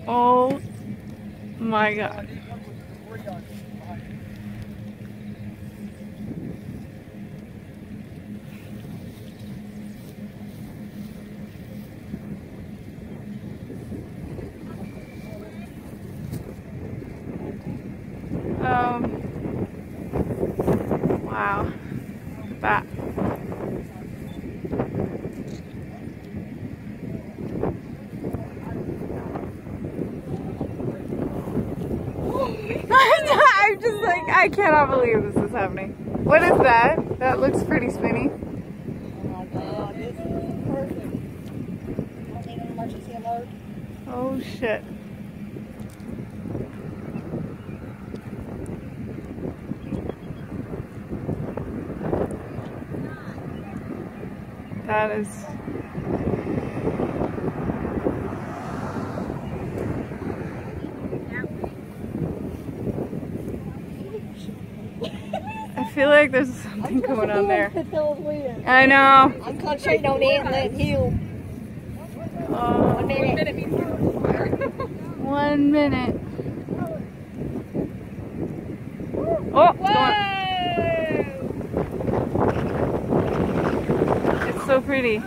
Oh my God. Wow. That. I'm just like, I cannot believe this is happening. What is that? That looks pretty spinny. Oh my God, this is perfect. I need an emergency alert. Oh shit. That is... I feel like there's something going on there. I know. I'm concentrating on it and then heal. 1 minute. 1 minute. Oh, it's so pretty.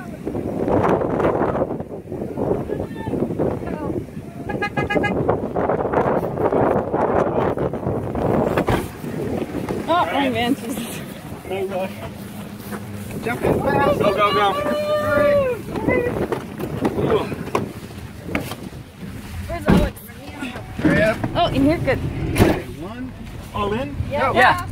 Oh, my man, Jesus. No rush. Jump in fast. Go, go, go. Where's Alex? Hurry up. Oh, you're good. Okay, one. All in? Yeah. Yeah.